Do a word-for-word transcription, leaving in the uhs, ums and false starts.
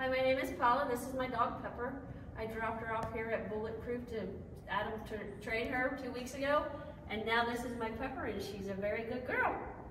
Hi, my name is Paula. This is my dog Pepper. I dropped her off here at Bulletproof to Adam to train her two weeks ago, and now this is my Pepper, and she's a very good girl.